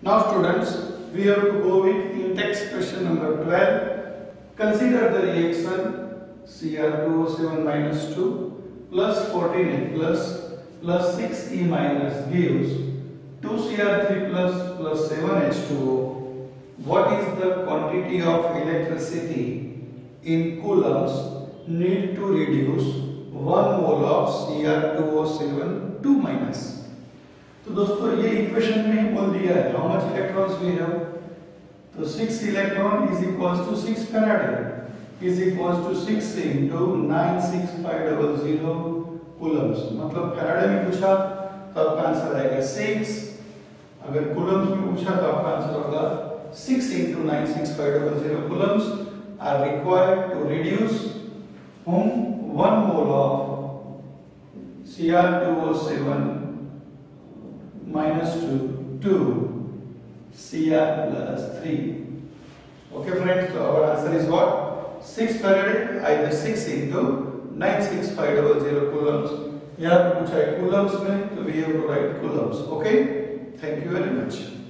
Now students, we have to go with intext question number 12. Consider the reaction Cr2O7 minus 2 plus 14A plus 6E minus gives 2Cr3 plus 7H2O. What is the quantity of electricity in coulombs need to reduce 1 mole of Cr2O7 2 minus? तो दोस्तों ये equation में बोल दिया है how much electrons we have, तो 6 electron is equals to 6 faraday is equals to 6 into 96500 coulombs. मतलब faraday में पूछा तो आपका आंसर आएगा 6, अगर कूलम्स में पूछा तो आपका आंसर होगा 6 into 96500 coulombs are required to reduce 1 mole of Cr2O7 minus 2 Cr plus 3. Okay friends, so our answer is what? 6 farad, either 6 into 96500 coulombs. यहाँ पे पूछा है coulombs में, तो we have to write coulombs. Okay, thank you very much.